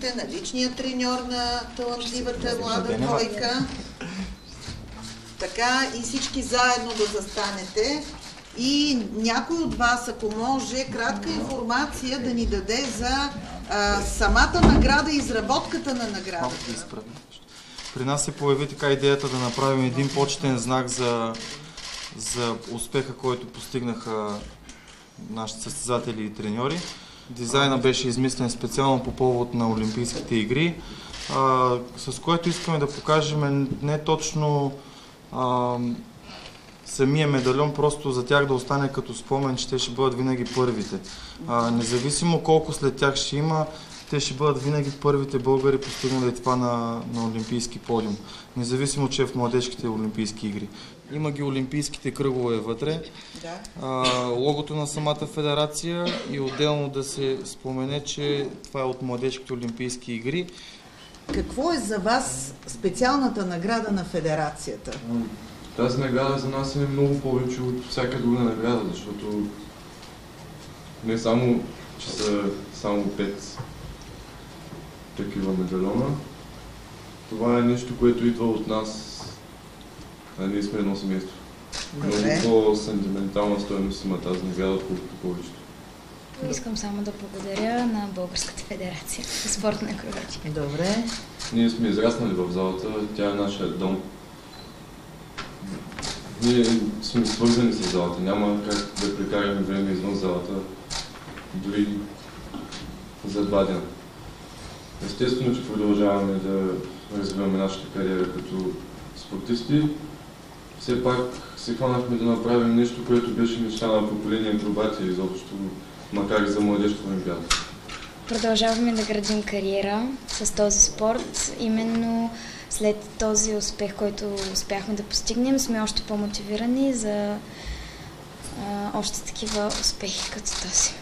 съветите на личния треньор на талантливата млада двойка. Така и всички заедно да застанете. И някой от вас, ако може, кратка информация да ни даде за самата награда и изработката на наградата. При нас се появи така идеята да направим един почетен знак за успеха, който постигнаха нашите състезатели и треньори. Дизайна беше измислен специално по повод на Олимпийските игри, с което искаме да покажем не точно самия медальон, просто за тях да остане като спомен, че те ще бъдат винаги първите. Независимо колко след тях ще има, те ще бъдат винаги първите българи, постигнали това на олимпийски подиум. Независимо, че е в младежките олимпийски игри. Има ги олимпийските кръгове вътре, логото на самата федерация и отделно да се спомене, че това е от младежките олимпийски игри. Какво е за вас специалната награда на федерацията? Тази награда за нас е много повече от всяка друга награда, защото не само, че са само 5 такива медальона, това е нещо, което идва от нас, а ние сме едно семейство. Много по-сентиментална стойност има тази награда, отколкото повечето. Искам само да благодаря на Българската федерация по спортна акробатика. Добре. Ние сме израснали в залата, тя е нашия дом. Ние сме свързани с залата, няма как да прекараме време извън залата, дори за 2 дена. Естествено, че продължаваме да развиваме нашата кариера като спортисти. Все пак се хванахме да направим нещо, което беше мечта на поколение акробати изобщо, макар и за младежка олимпиада. Продължаваме да градим кариера с този спорт. Именно след този успех, който успяхме да постигнем, сме още по-мотивирани за още такива успехи като този.